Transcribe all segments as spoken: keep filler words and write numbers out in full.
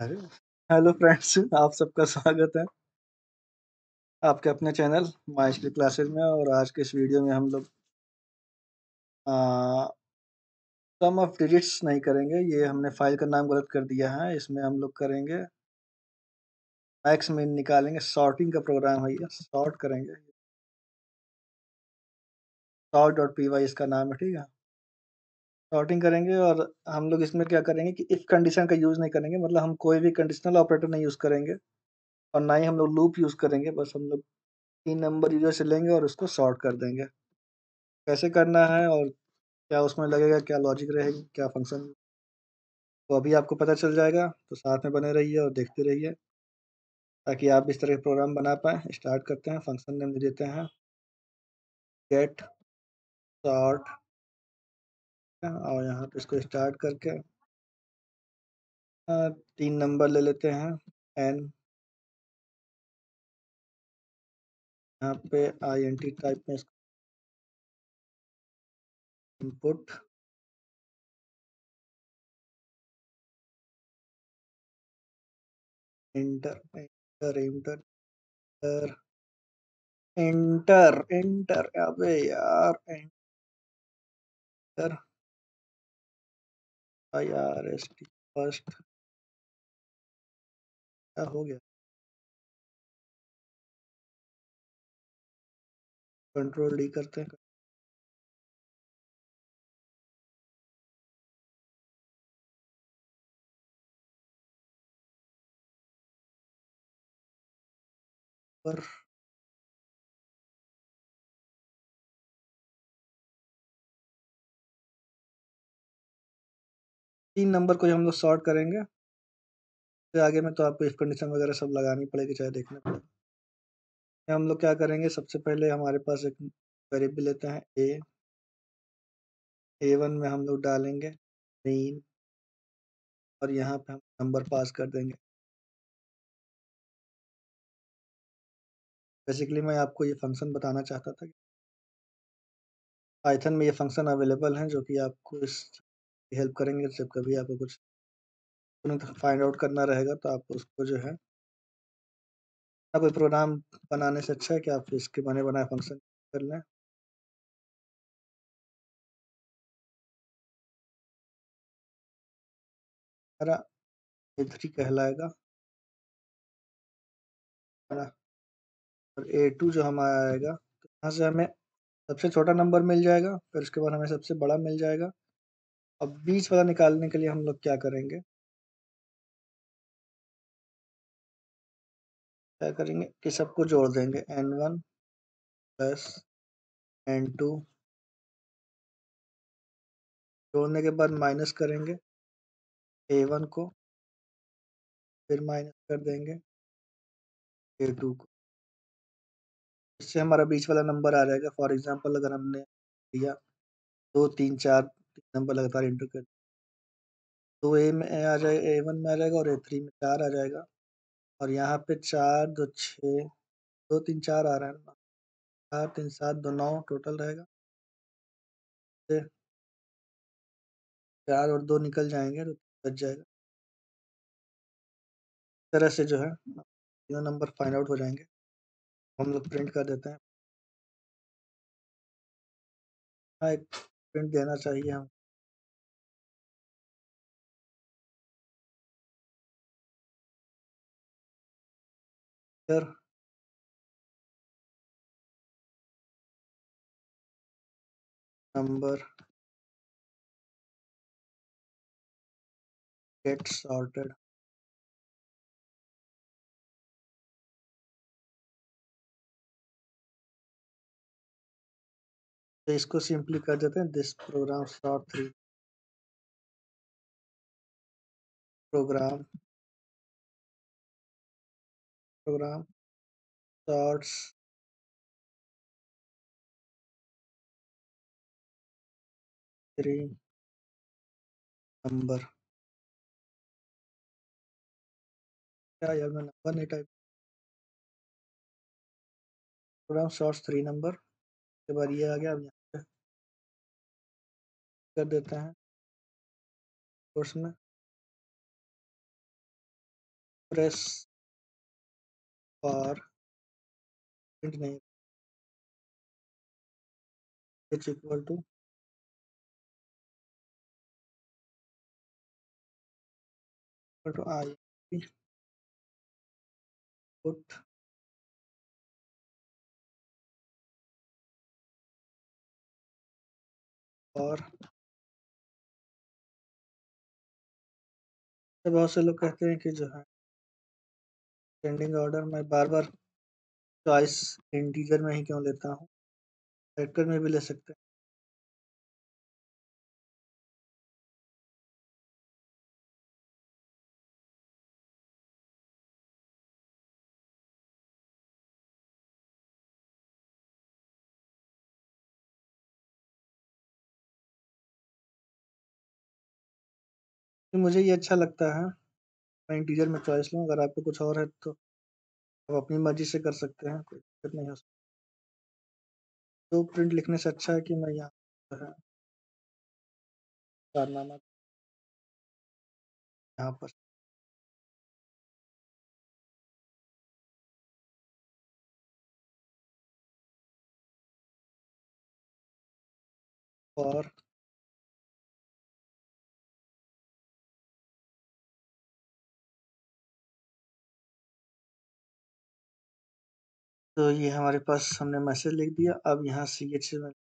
अरे! Hello friends, आप सबका स्वागत है आपके अपने चैनल माइस्ट्री क्लासेस में और आज के इस वीडियो में हम लोग अ, सम ऑफ डिजिट्स नहीं करेंगे, ये हमने फ़ाइल का नाम गलत कर दिया है, इसमें हम लोग करेंगे मैक्स मिन निकालेंगे, सॉर्टिंग का प्रोग्राम है ये, सॉर्ट करेंगे। सॉर्ट डॉट पी वाई इसका नाम है, ठीक है? सॉर्टिंग करेंगे और हम लोग इसमें क्या करेंगे कि इफ कंडीशन का यूज़ नहीं करेंगे, मतलब हम कोई भी कंडीशनल ऑपरेटर नहीं यूज़ करेंगे और ना ही हम लोग लूप यूज़ करेंगे, बस हम लोग तीन नंबर यूज़र से लेंगे और उसको सॉर्ट कर देंगे। कैसे करना है और क्या उसमें लगेगा, क्या लॉजिक रहेगी, क्या फंक्शन, तो अभी आपको पता चल जाएगा, तो साथ में बने रहिए और देखते रहिए, ताकि आप इस तरह के प्रोग्राम बना पाएँ। स्टार्ट करते हैं, फंक्शन नेम दे देते हैं गेट सॉर्ट और यहाँ पे इसको स्टार्ट करके अ, तीन नंबर ले लेते हैं एन, यहाँ पे आईएनटी टाइप में इसको input enter enter enter enter enter enter अबे यार enter I R S T first क्या हो गया, कंट्रोल डी करते हैं पर तीन नंबर को ही हम लोग सॉर्ट करेंगे। फिर आगे में तो आपको इफ कंडीशन वगैरह सब लगानी पड़ेगी, चाहे देखना पड़ेगा। हम लोग क्या करेंगे, सबसे पहले हमारे पास एक वेरिएबल लेते हैं ए ए वन में हम लोग डालेंगे मीन और यहाँ पे हम नंबर पास कर देंगे। बेसिकली मैं आपको ये फंक्शन बताना चाहता था कि पाइथन में ये फंक्शन अवेलेबल हैं जो कि आपको इस हेल्प करेंगे जब कभी आपको कुछ फाइंड आउट करना रहेगा, तो आप उसको जो है कोई प्रोग्राम बनाने से अच्छा है कि आप इसके बने बनाए फंक्शन कर लें। हमारा ए थ्री कहलाएगा, है ना, और ए टू जो हमारा आएगा, तो यहाँ से हमें सबसे छोटा नंबर मिल जाएगा, फिर उसके बाद हमें सबसे बड़ा मिल जाएगा। अब बीच वाला निकालने के लिए हम लोग क्या करेंगे, क्या करेंगे कि सबको जोड़ देंगे N one plus N two, जोड़ने के बाद माइनस करेंगे ए वन को, फिर माइनस कर देंगे ए टू को। इससे हमारा बीच वाला नंबर आ जाएगा। फॉर एग्जांपल अगर हमने दिया दो तीन चार तीन नंबर लगातार इंटर कर, तो ए में आ जाएगा, ए वन में आ जाएगा और ए थ्री में चार आ जाएगा, और यहाँ पे चार दो छः, दो तीन चार आ रहा है ना, चार तीन सात दो नौ टोटल रहेगा। फिर चार और दो निकल जाएंगे तो बच जाएगा। इस तरह से जो है तीनों नंबर फाइंड आउट हो जाएंगे। हम लोग प्रिंट कर देते हैं। हाँ, एक प्रिंट देना चाहिए हम, फिर नंबर गेट सॉर्टेड। तो इसको सिंपली कर देते हैं this program sort three program program sorts three number. क्या यार, मैं नंबर नहीं type, program sorts three number के बाद ये आ गया। अब यहाँ पे कर देते हैं कोर्स में प्रेस फॉर प्रिंट नहीं, H equal to two I put और बहुत से लोग कहते हैं कि जो है सेंडिंग ऑर्डर मैं बार बार चॉइस इंटीजर में ही क्यों लेता हूँ, कैरेक्टर में भी ले सकते हैं। तो मुझे ये अच्छा लगता है, मैं इंटीजर में चॉइस लूँ। अगर आपको कुछ और है तो आप अपनी मर्जी से कर सकते हैं, कोई दिक्कत नहीं हो सकती। तो प्रिंट लिखने से अच्छा है कि मैं यहाँ जो है कारनामा यहाँ पर और तो ये हमारे पास हमने मैसेज लिख दिया। अब यहाँ सी एच में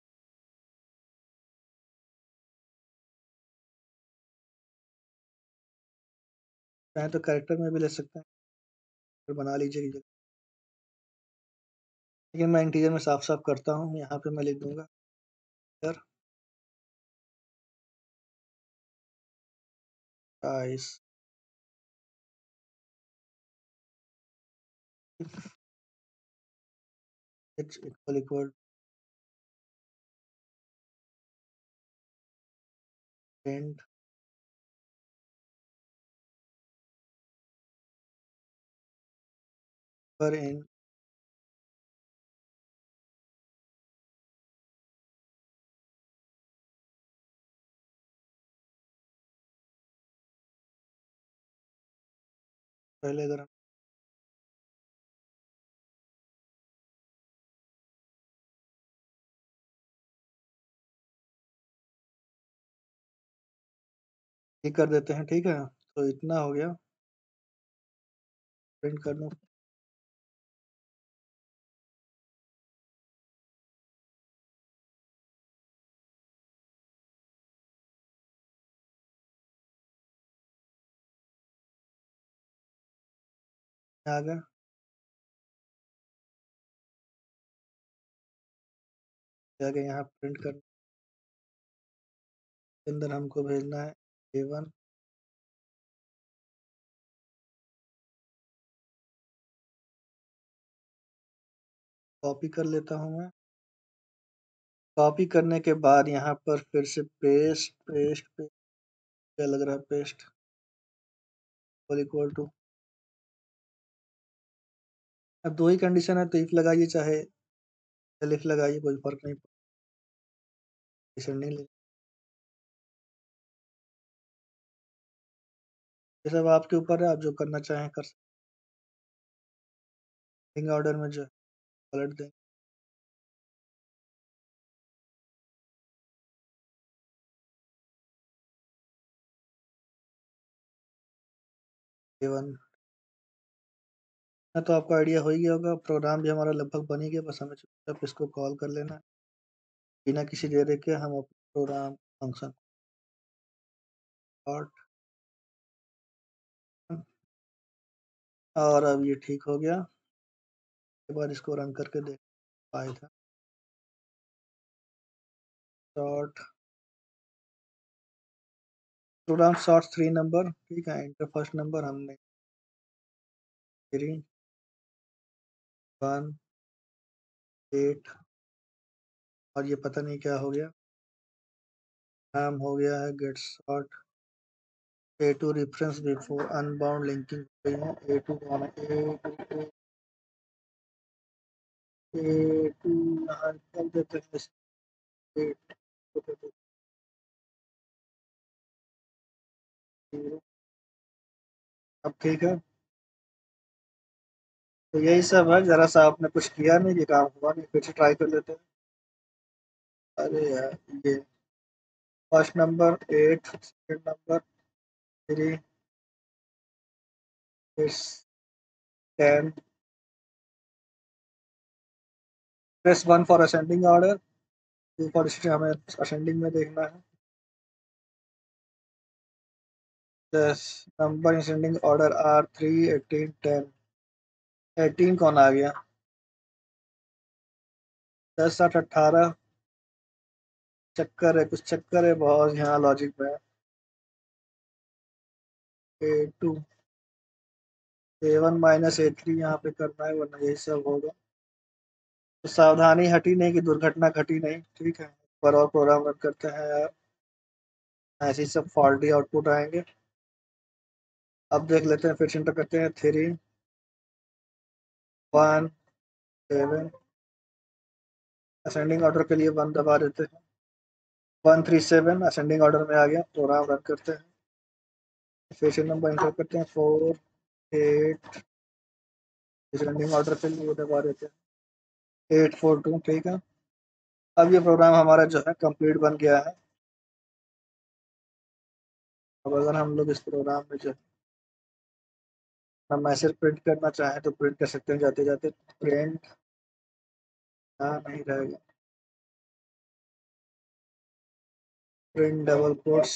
चाहे तो कैरेक्टर में भी ले सकते हैं, फिर बना लीजिए। लेकिन मैं इंटीजर में साफ साफ करता हूँ, यहाँ पे मैं लिख दूंगा price H equal equal print पर इन पहले अगर हम ये कर देते हैं, ठीक है, तो इतना हो गया। प्रिंट कर दूँ, आ गया आ गया यहाँ प्रिंट कर के अंदर हमको भेजना है ए वन। कॉपी कर लेता हूँ मैं। कॉपी करने के बाद यहाँ पर फिर से पेस्ट पेस्ट पे क्या लग रहा है, पेस्ट इक्वल टू। अब दो ही कंडीशन है, तो इफ लगाइए चाहे एलिफ लगाइए, कोई फर्क नहीं पड़ता, नहीं ले। ये सब आपके ऊपर है, आप जो करना चाहें कर सकते। ऑर्डर में जो पलट दें ए वन। तो आपको आइडिया हो ही गया होगा, प्रोग्राम भी हमारा लगभग बन ही गया, बस हमें चुपचाप इसको कॉल कर लेना है। बिना किसी देरी के हम अपना प्रोग्राम फंक्शन स्टार्ट, और अब ये ठीक हो गया। एक बार इसको रन करके देख पाया था। Dot program sort three number, ठीक है, इंटर फर्स्ट नंबर हमने थ्री वन एट, और ये पता नहीं क्या हो गया, नाम हो गया है get sort A to reference before unbound linking हो गई है। ए टू कौन है, ए टू ए टू यहाँ कर देते हैं एट, अब ठीक है। तो यही सब है, ज़रा-सा आपने कुछ किया नहीं, ये काम हुआ नहीं, फिर से ट्राई कर लेते हैं। अरे यार! ये first number eight, second number three, फिर ten, press one for ascending order, two for stay हमें असेंडिंग में देखना है। दस number ascending order are three, eighteen, ten, eighteen कौन आ गया? दस, आठ, अठारह, चक्कर है, कुछ चक्कर है बहुत यहाँ लॉजिक में। A two, A one minus A three यहाँ पे करना है, वरना यही सब होगा। तो सावधानी हटी नहीं कि दुर्घटना घटी नहीं, ठीक है। पर और प्रोग्राम रन करते हैं यार, ऐसे ही सब फॉल्टी आउटपुट आएंगे। अब देख लेते हैं, फिर से इंटर करते हैं, three, one, seven, ascending order के लिए वन दबा देते हैं। One three seven ascending order में आ गया, प्रोग्राम रन करते हैं। फिर से नंबर इंटर करते हैं, फोर, एट, असेंडिंग ऑर्डर के लिए दबा देते हैं, एट फोर टू, ठीक है। अब ये प्रोग्राम हमारा जो है कंप्लीट बन गया है। अब अगर हम लोग इस प्रोग्राम में जो हम मैसेज प्रिंट करना चाहें तो प्रिंट कर सकते हैं, जाते जाते प्रिंट, हाँ नहीं रहेगा, प्रिंट डबल कोट्स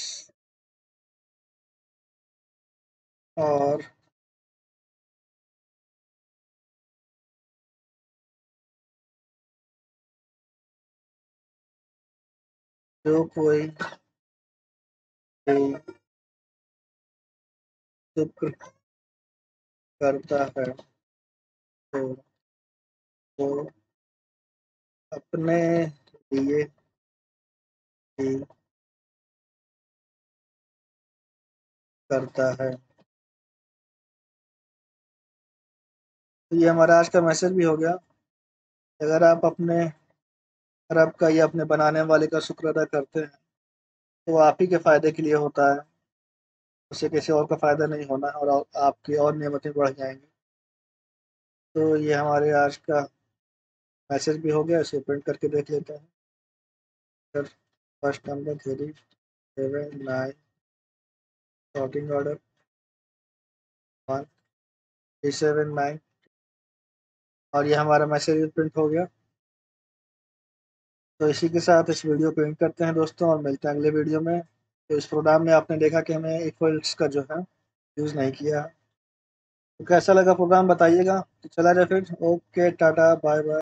और जो कोई भी शुक्र करता है तो वो अपने लिए ही करता है। तो ये हमारा आज का मैसेज भी हो गया। अगर आप अपने रब का या अपने बनाने वाले का शुक्र अदा करते हैं तो वो आप ही के फ़ायदे के लिए होता है, उससे किसी और का फ़ायदा नहीं होना और आपकी और नेमतें बढ़ जाएंगी। तो ये हमारे आज का मैसेज भी हो गया, इसे प्रिंट करके देख लेते हैं। Sir first number three, seven, nine, sorting order one, three, seven, nine, और ये हमारा मैसेज भी प्रिंट हो गया। तो इसी के साथ इस वीडियो को एंड करते हैं दोस्तों, और मिलते हैं अगले वीडियो में। तो इस प्रोग्राम में आपने देखा कि हमें इक्वल्स का जो है यूज़ नहीं किया है। तो कैसा लगा प्रोग्राम बताइएगा। तो चला जाए फिर, ओके, टाटा, बाय बाय।